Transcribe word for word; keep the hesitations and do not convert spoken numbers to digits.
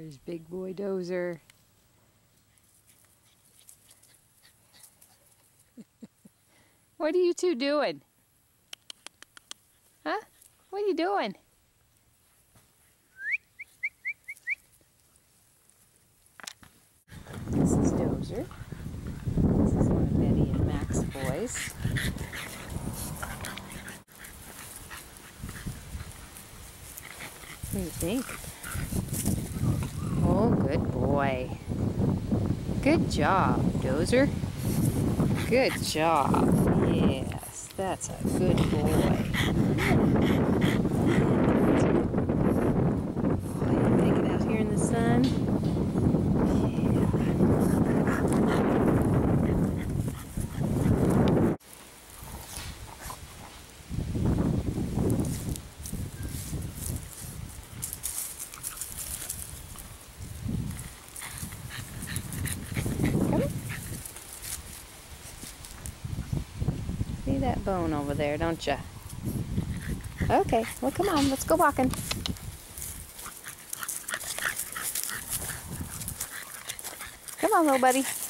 There's Big Boy Dozer. What are you two doing? Huh? What are you doing? This is Dozer. This is one of Betty and Mac's boys. What do you think? Oh, good boy. Good job, Dozer. Good job. Yes, that's a good boy. Oh, you take it out here in the sun? Yeah. Come on. See that bone over there, don't you? Okay, well come on, let's go walking. Come on, little buddy.